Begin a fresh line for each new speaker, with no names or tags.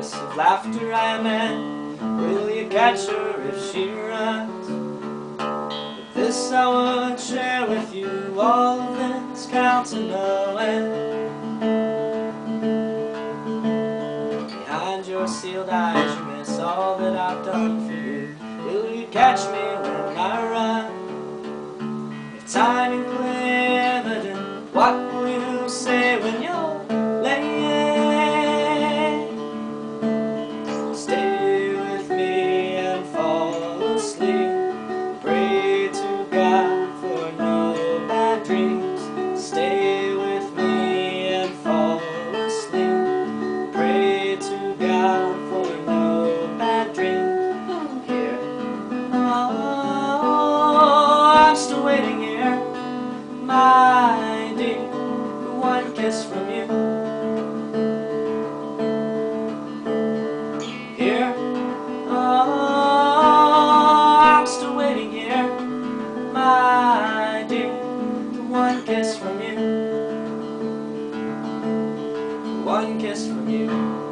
chorus of laughter I meant. Will you catch her if she runs? But this I would share with you, all of this counts in no end. Behind your sealed eyes you miss all that I've done for you. Will you catch me when I run? If time ain't clear evident, what will you say when you're laying? Stay with me and fall asleep. Pray to God for no bad dreams. Stay with me and fall asleep. Pray to God for no bad dreams. Here, oh, I'm still waiting here, my dear, for one kiss from you. Here, oh, I'm still waiting here, my dear, for one kiss from you. One kiss from you.